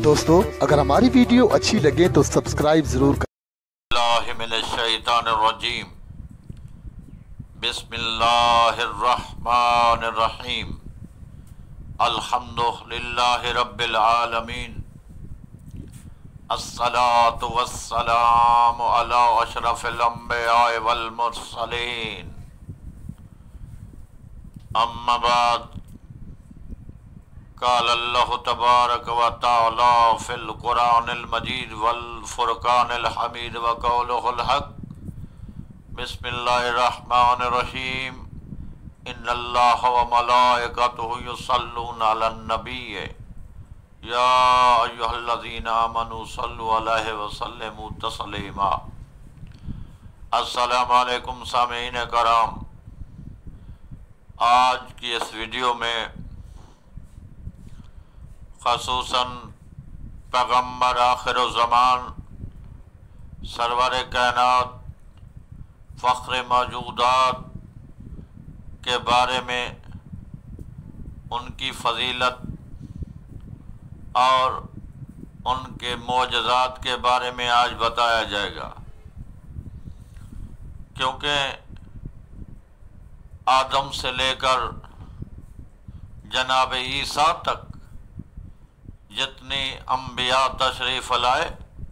دوستو اگر ہماری ویڈیو اچھی لگے تو سبسکرائب ضرور کریں۔ اللہ من الشیطان الرجیم، بسم اللہ الرحمن الرحیم، الحمد للہ رب العالمین، الصلاة والسلام علی اشرف الانبیاء والمرسلین، اما بعد، قال اللہ تبارک و تعالی فی القرآن المجید والفرقان الحمید وقولہ الحق، بسم اللہ الرحمن الرحیم، ان اللہ وملائکتہ یصلون علی النبی یا ایہا الذین آمنوا صلوا علیہ وسلموا تسلیما۔ السلام علیکم سامعین کرام، آج کی اس ویڈیو میں خصوصاً پیغمبر آخر الزمان، سرور کائنات، فخر موجودات کے بارے میں، ان کی فضیلت اور ان کے معجزات کے بارے میں آج بتایا جائے گا، کیونکہ آدم سے لے کر جناب عیسیٰ تک جتنے انبیاء تشریف لائے،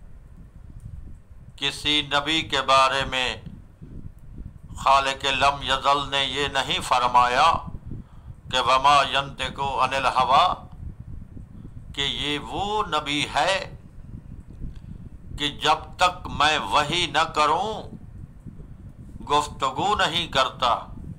کسی نبی کے بارے میں خالق لم یزل نے یہ نہیں فرمایا کہ وما ینطق عن الہویٰ، کہ یہ وہ نبی ہے کہ جب تک میں وحی نہ کروں گفتگو نہیں کرتا۔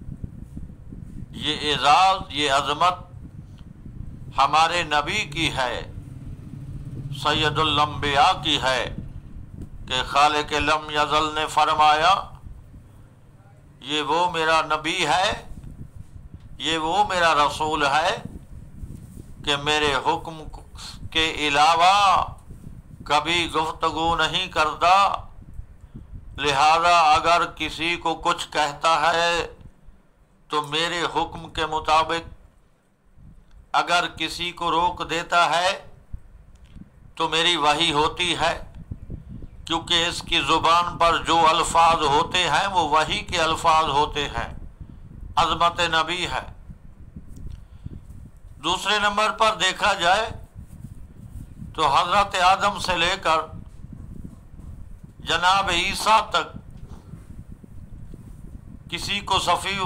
یہ اعزاز، یہ عظمت ہمارے نبی کی ہے، سید الانبیاء کی ہے، کہ خالق لم یزل نے فرمایا یہ وہ میرا نبی ہے، یہ وہ میرا رسول ہے کہ میرے حکم کے علاوہ کبھی گفتگو نہیں کرتا، لہذا اگر کسی کو کچھ کہتا ہے تو میرے حکم کے مطابق، اگر کسی کو روک دیتا ہے تو میری وحی ہوتی ہے، کیونکہ اس کی زبان پر جو الفاظ ہوتے ہیں وہ وحی کے الفاظ ہوتے ہیں، عظمت نبی ہے۔ دوسرے نمبر پر دیکھا جائے تو حضرت آدم سے لے کر جناب عیسیٰ تک کسی کو صفی،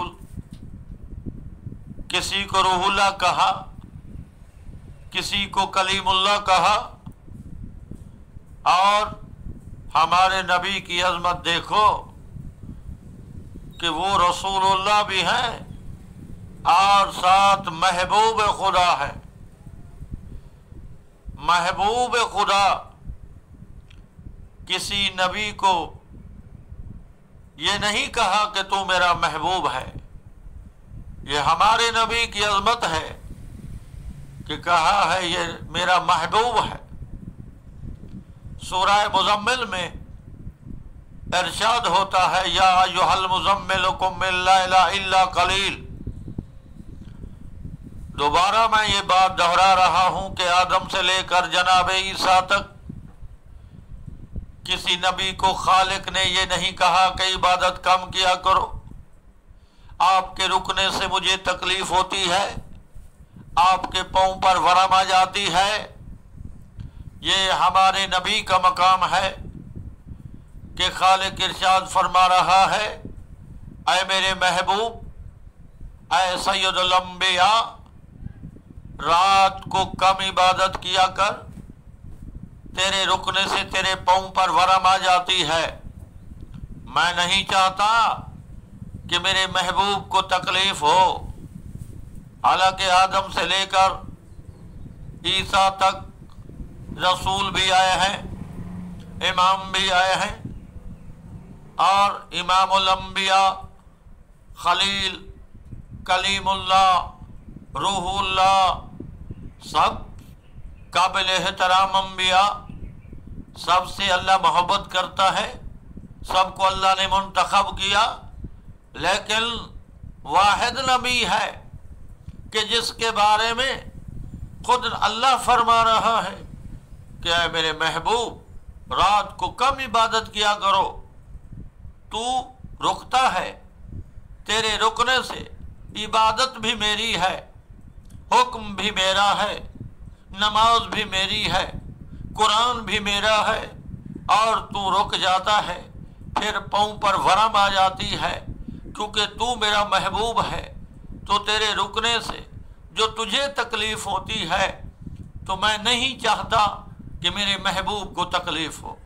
کسی کو روح اللہ کہا، کسی کو کلیم اللہ کہا، اور ہمارے نبی کی عظمت دیکھو کہ وہ رسول اللہ بھی ہیں اور ساتھ محبوب خدا ہے۔ محبوب خدا، کسی نبی کو یہ نہیں کہا کہ تو میرا محبوب ہے، یہ ہمارے نبی کی عظمت ہے کہ کہا ہے یہ میرا محبوب ہے۔ سورہ مزمل میں ارشاد ہوتا ہے یا ایھا المزمل قم اللیل الا قلیل۔ دوبارہ میں یہ بات دہرا رہا ہوں کہ آدم سے لے کر جناب عیسیٰ تک کسی نبی کو خالق نے یہ نہیں کہا کہ عبادت کم کیا کرو، آپ کے رکنے سے مجھے تکلیف ہوتی ہے، آپ کے پاؤں پر ورم آ جاتی ہے۔ یہ ہمارے نبی کا مقام ہے کہ خالق ارشاد فرما رہا ہے اے میرے محبوب، اے سید الانبیاء، رات کو کم عبادت کیا کر، تیرے رکنے سے تیرے پاؤں پر ورم آ جاتی ہے۔ میں نہیں چاہتا کہ میرے محبوب کو تکلیف ہو۔ حالانکہ آدم سے لے کر عیسیٰ تک رسول بھی آئے ہیں، امام بھی آئے ہیں، اور امام الانبیاء، خلیل، کلیم اللہ، روح اللہ، سب قابل احترام انبیاء، سب سے اللہ محبت کرتا ہے، سب کو اللہ نے منتخب کیا، لیکن واحد نبی ہے کہ جس کے بارے میں خود اللہ فرما رہا ہے کہ اے میرے محبوب رات کو کم عبادت کیا کرو، تو رکتا ہے، تیرے رکنے سے عبادت بھی میری ہے، حکم بھی میرا ہے، نماز بھی میری ہے، قرآن بھی میرا ہے، اور تو رک جاتا ہے، پھر پاؤں پر ورم آ جاتی ہے، کیونکہ تو میرا محبوب ہے، تو تیرے رکنے سے جو تجھے تکلیف ہوتی ہے تو میں نہیں چاہتا کہ میرے محبوب کو تکلیف ہو۔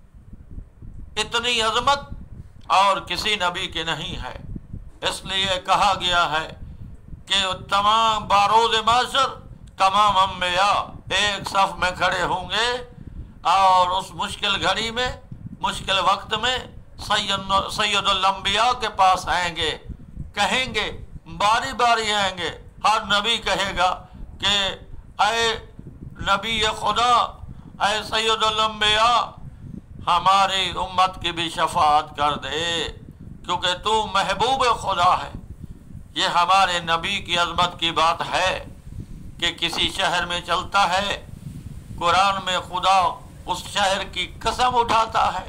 اتنی عظمت اور کسی نبی کی نہیں ہے، اس لیے کہا گیا ہے کہ تمام باروز معاشر تمام انبیاء ایک صف میں کھڑے ہوں گے، اور اس مشکل گھڑی میں، مشکل وقت میں سید الانبیاء کے پاس آئیں گے، کہیں گے، باری باری آئیں گے، ہر نبی کہے گا کہ اے نبی خدا، اے سید الانبیاء، ہماری امت کی بھی شفاعت کر دے، کیونکہ تو محبوب خدا ہے۔ یہ ہمارے نبی کی عظمت کی بات ہے کہ کسی شہر میں چلتا ہے، قرآن میں خدا اس شہر کی قسم اٹھاتا ہے،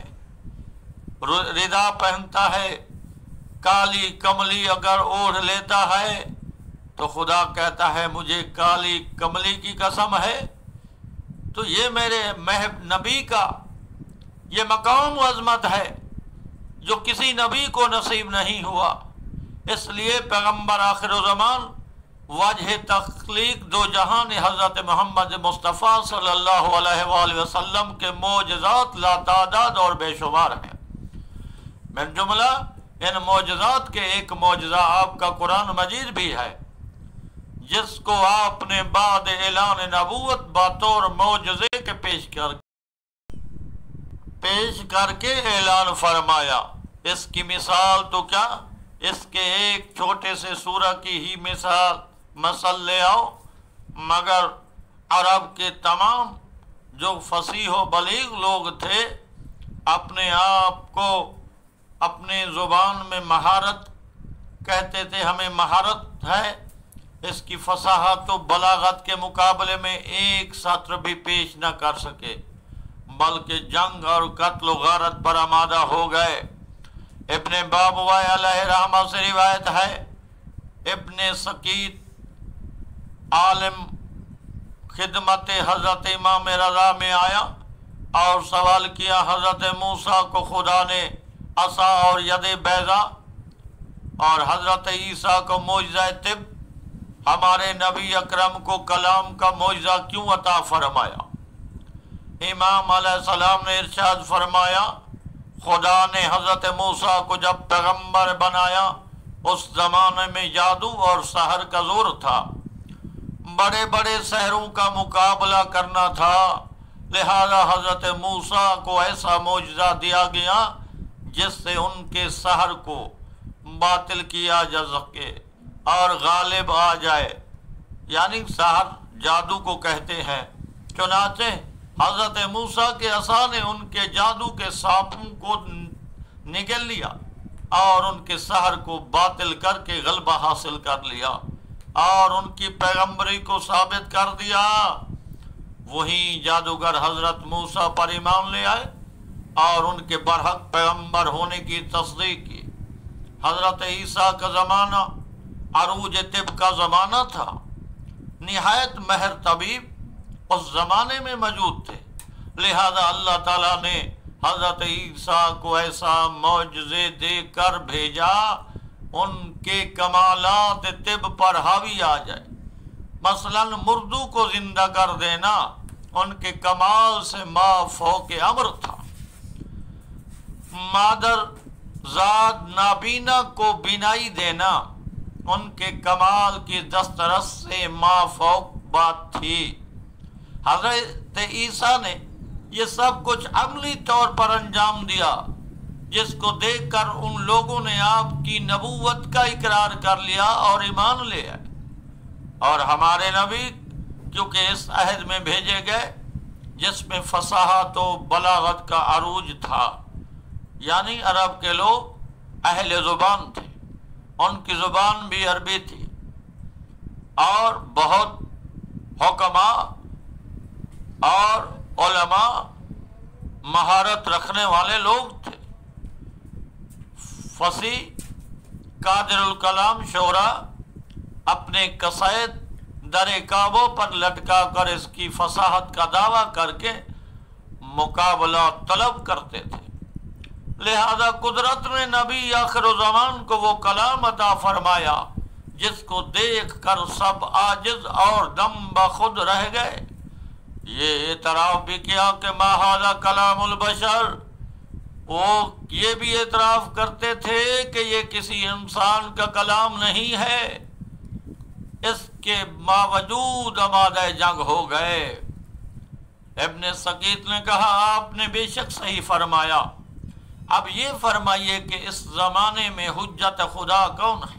ردا پہنتا ہے، کالی کملی اگر اوڑھ لیتا ہے تو خدا کہتا ہے مجھے کالی کملی کی قسم ہے۔ تو یہ میرے نبی کا یہ مقام و عظمت ہے جو کسی نبی کو نصیب نہیں ہوا۔ اس لیے پیغمبر آخر الزمان، وجہ تخلیق دو جہان حضرت محمد مصطفیٰ صلی اللہ علیہ وآلہ وسلم کے معجزات لاتعداد اور بے شمار ہیں۔ من جملہ ان معجزات کے ایک معجزہ آپ کا قرآن مجید بھی ہے، جس کو آپ نے بعد اعلان نبوت بطور معجزے کے پیش کر کے اعلان فرمایا۔ اس کی مثال تو کیا، اس کے ایک چھوٹے سے سورہ کی ہی مثال لے آؤ، مگر عرب کے تمام جو فصیح و بلیغ لوگ تھے اپنے آپ کو اپنے زبان میں مہارت کہتے تھے، ہمیں مہارت ہے، اس کی فصاحت و بلاغت کے مقابلے میں ایک سطر بھی پیش نہ کر سکے، بلکہ جنگ اور قتل و غارت پر آمادہ ہو گئے۔ ابن بابوائے علیہ رحمہ سے روایت ہے، ابن سقیت عالم خدمت حضرت امام رضا میں آیا اور سوال کیا، حضرت موسیٰ کو خدا نے عصا اور ید بیضا اور حضرت عیسیٰ کو معجزہ طب، ہمارے نبی اکرم کو کلام کا معجزہ کیوں عطا فرمایا؟ امام علیہ السلام نے ارشاد فرمایا، خدا نے حضرت موسیٰ کو جب پیغمبر بنایا اس زمانے میں جادو اور سحر کا زور تھا، بڑے بڑے سحروں کا مقابلہ کرنا تھا، لہذا حضرت موسیٰ کو ایسا معجزہ دیا گیا جس سے ان کے سحر کو باطل کیا جا سکے اور غالب آ جائے، یعنی سحر جادو کو کہتے ہیں۔ چنانچہ حضرت موسیٰ کے عصا نے ان کے جادو کے سانپوں کو نگل لیا اور ان کے سحر کو باطل کر کے غلبہ حاصل کر لیا اور ان کی پیغمبری کو ثابت کر دیا۔ وہیں جادوگر حضرت موسیٰ پر ایمان لے آئے اور ان کے برحق پیغمبر ہونے کی تصدیق کی۔ حضرت عیسیٰ کا زمانہ عروج طب کا زمانہ تھا، نہایت ماہر طبیب اس زمانے میں موجود تھے، لہذا اللہ تعالیٰ نے حضرت عیسیٰ کو ایسا معجزے دے کر بھیجا ان کے کمالات طب پر حاوی آ جائے۔ مثلاً مردو کو زندہ کر دینا ان کے کمال سے ما فوق امر تھا، مادر ذات نابینا کو بینائی دینا ان کے کمال کی دسترس سے ما فوق بات تھی۔ حضرت عیسیٰ نے یہ سب کچھ عملی طور پر انجام دیا، جس کو دیکھ کر ان لوگوں نے آپ کی نبوت کا اقرار کر لیا اور ایمان لے آئے۔ اور ہمارے نبی کیونکہ اس عہد میں بھیجے گئے جس میں فصاحت و بلاغت کا عروج تھا، یعنی عرب کے لوگ اہل زبان تھے، ان کی زبان بھی عربی تھی، اور بہت حکماء اور علماء مہارت رکھنے والے لوگ تھے، فصیح قادر الکلام شعرا اپنے قصائد در کعبوں پر لٹکا کر اس کی فصاحت کا دعویٰ کر کے مقابلہ طلب کرتے تھے۔ لہذا قدرت نے نبی آخر الزمان کو وہ کلام عطا فرمایا جس کو دیکھ کر سب عاجز اور دم بخود رہ گئے۔ یہ اعتراف بھی کیا کہ ما ھذا کلام البشر، وہ یہ بھی اعتراف کرتے تھے کہ یہ کسی انسان کا کلام نہیں ہے۔ اس کے باوجود آمادہ جنگ ہو گئے۔ ابن سقیط نے کہا آپ نے بے شک صحیح فرمایا، اب یہ فرمائیے کہ اس زمانے میں حجت خدا کون ہے؟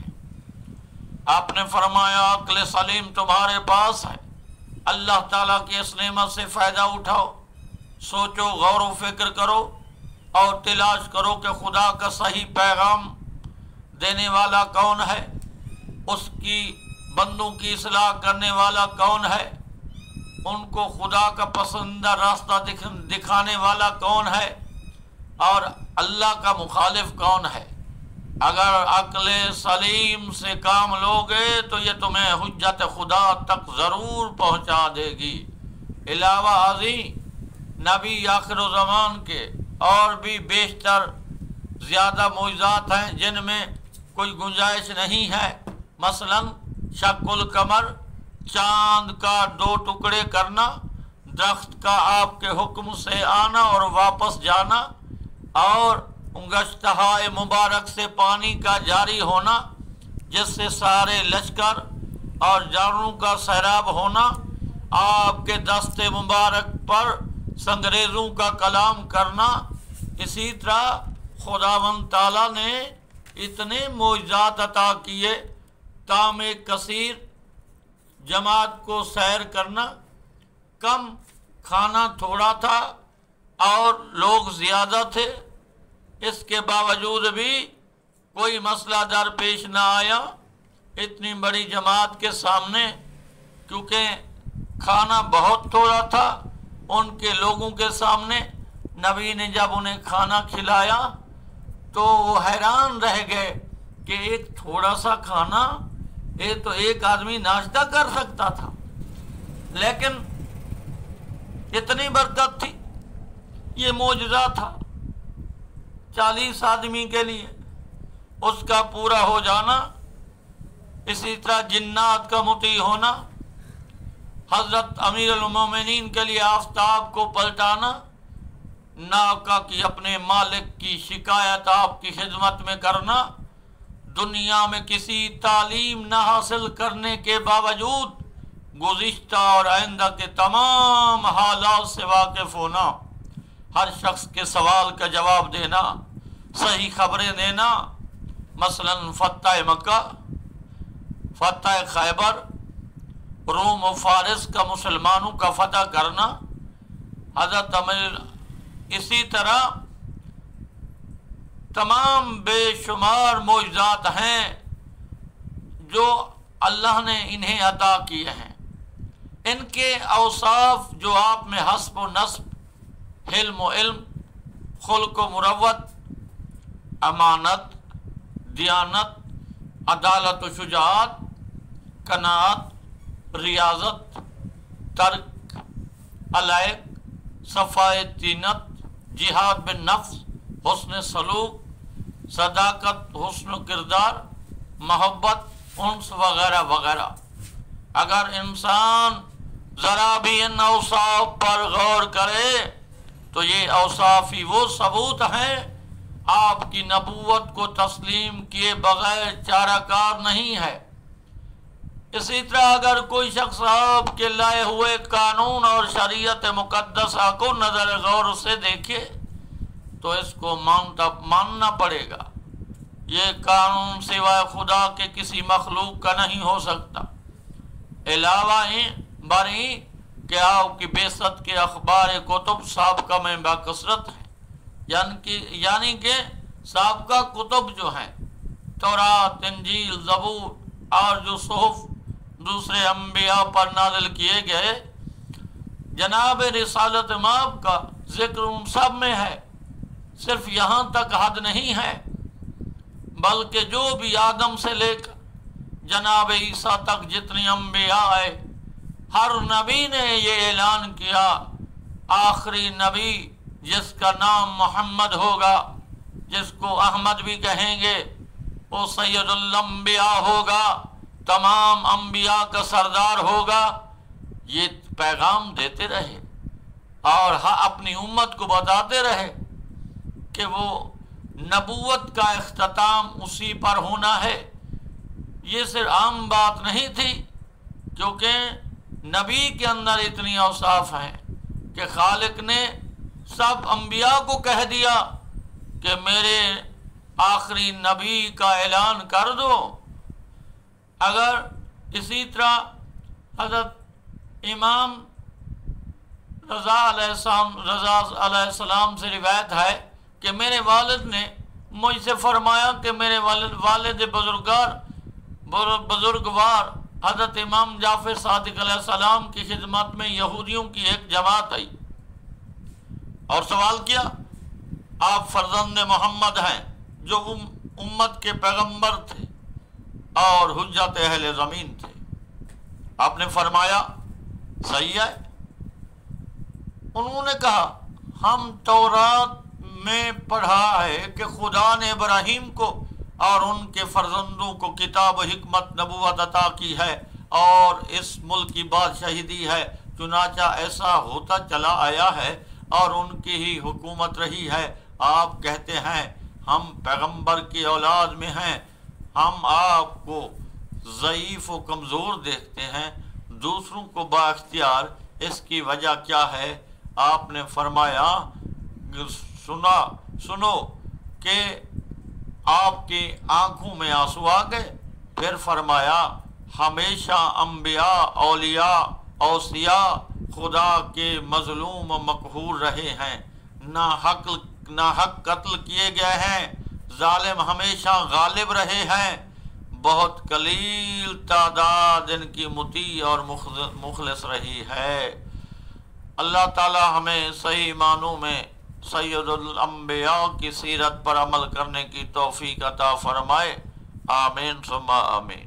آپ نے فرمایا عقل سلیم تمہارے پاس ہے، اللہ تعالیٰ کی اس نعمت سے فائدہ اٹھاؤ، سوچو، غور و فکر کرو اور تلاش کرو کہ خدا کا صحیح پیغام دینے والا کون ہے، اس کی بندوں کی اصلاح کرنے والا کون ہے، ان کو خدا کا پسندیدہ راستہ دکھانے والا کون ہے، اور اللہ کا مخالف کون ہے۔ اگر عقل سلیم سے کام لوگے تو یہ تمہیں حجت خدا تک ضرور پہنچا دے گی۔ علاوہ ازیں نبی آخر الزمان کے اور بھی بیشتر زیادہ معجزات ہیں جن میں کوئی گنجائش نہیں ہے، مثلا شق القمر، چاند کا 2 ٹکڑے کرنا، درخت کا آپ کے حکم سے آنا اور واپس جانا، اور انگشتہائے مبارک سے پانی کا جاری ہونا جس سے سارے لشکر اور جانوروں کا سیراب ہونا، آپ کے دست مبارک پر سنگریزوں کا کلام کرنا۔ اسی طرح خداوند تعالیٰ نے اتنے معجزات عطا کیے تام کثیر جماعت کو سیر کرنا، کم کھانا تھوڑا تھا اور لوگ زیادہ تھے، اس کے باوجود بھی کوئی مسئلہ درپیش نہ آیا اتنی بڑی جماعت کے سامنے، کیونکہ کھانا بہت تھوڑا تھا۔ ان کے لوگوں کے سامنے نبی نے جب انہیں کھانا کھلایا تو وہ حیران رہ گئے کہ ایک تھوڑا سا کھانا، یہ تو ایک آدمی ناشتہ کر سکتا تھا، لیکن اتنی برکت تھی، یہ معجزہ تھا 40 آدمی کے لیے اس کا پورا ہو جانا۔ اسی طرح جنات کا مطیع ہونا، حضرت امیر المومنین کے لیے آفتاب کو پلٹانا، ناکا کی اپنے مالک کی شکایت آپ کی خدمت میں کرنا، دنیا میں کسی تعلیم نہ حاصل کرنے کے باوجود گزشتہ اور آئندہ کے تمام حالات سے واقف ہونا، ہر شخص کے سوال کا جواب دینا، صحیح خبریں دینا، مثلا فتح مکہ، فتح خیبر، روم و فارس کا مسلمانوں کا فتح کرنا، حضرت امیر، اسی طرح تمام بے شمار معجزات ہیں جو اللہ نے انہیں عطا کیے ہیں۔ ان کے اوصاف جو آپ میں حسب و نصب، حلم و علم، خلق و مروت، امانت، دیانت، عدالت و شجاعت، قناعت، ریاضت، ترک علائق، صفائے طینت، جہاد بالنفس، حسن سلوک، صداقت، حسن کردار، محبت، انس وغیرہ وغیرہ۔ اگر انسان ذرا بھی ان اوصاف پر غور کرے تو یہ اوصاف ہی وہ ثبوت ہیں آپ کی نبوت کو تسلیم کیے بغیر چارہ کار نہیں ہے۔ اسی طرح اگر کوئی شخص آپ کے لائے ہوئے قانون اور شریعت مقدسہ کو نظر غور سے دیکھے تو اس کو ماننا پڑے گا، یہ قانون سوائے خدا کے کسی مخلوق کا نہیں ہو سکتا۔ علاوہ بری کہ آپ کی بعثت کے اخبار کتب سابقہ میں باکثرت ہیں، یعنی کہ سابقہ کتب جو ہیں، تورات، انجیل، زبور اور جو صحف دوسرے انبیاء پر نازل کیے گئے، जनाब रिसालत माब का जिक्र उन सब में है। सिर्फ यहाँ तक हद नहीं है, बल्कि जो भी आदम से लेकर जनाब ईसा तक जितने अम्बिया आए, हर नबी ने ये ऐलान किया, आखिरी नबी जिसका नाम मोहम्मद होगा, जिसको अहमद भी कहेंगे, वो सैयदुल अंबिया होगा, तमाम अंबिया का सरदार होगा। ये पैगाम देते रहे और अपनी उम्मत को बताते रहे कि वो नबूवत का इख्तिताम उसी पर होना है। ये सिर्फ आम बात नहीं थी, क्योंकि नबी के अंदर इतनी औसाफ हैं कि खालिक ने सब अंबिया को कह दिया कि मेरे आखिरी नबी का ऐलान कर दो। अगर इसी तरह हज़रत इमाम रज़ा अलैहिस्सलाम से रिवायत है कि मेरे वालिद ने मुझसे फरमाया कि मेरे वालिद बुजुर्गवार हज़रत इमाम जाफ़र सादिक अलैहिस्सलाम की खिदमत में यहूदियों की एक जमात आई और सवाल किया, आप फर्जंद मोहम्मद हैं जो उम्मत के पैगंबर थे और हुज्जत अहले ज़मीन थे। आपने फरमाया सही है। उन्होंने कहा, हम तौरात में पढ़ा है कि खुदा ने इब्राहीम को और उनके फर्जंदों को किताब हिकमत नबूवत अता की है और इस मुल्क की बादशाही दी है। चुनाचा ऐसा होता चला आया है और उनकी ही हुकूमत रही है। आप कहते हैं हम पैगंबर की औलाद में हैं, हम आपको ज़ईफ़ व कमज़ोर देखते हैं, दूसरों को बाख्तियार, इसकी वजह क्या है? आपने फरमाया सुनो कि आपकी आंखों में आंसू आ गए। फिर फरमाया हमेशा अम्बिया, औलिया, औसिया खुदा के मजलूम व मकहूर रहे हैं, ना हक कत्ल किए गए हैं, जालिम हमेशा गालिब रहे हैं, बहुत कलील तादाद इनकी मुती और मुखलिस रही है। अल्लाह ताला हमें सही मानों में सैयदुल अंबिया की सीरत पर अमल करने की तौफीक अता फरमाए। आमीन सुम्मा आमीन।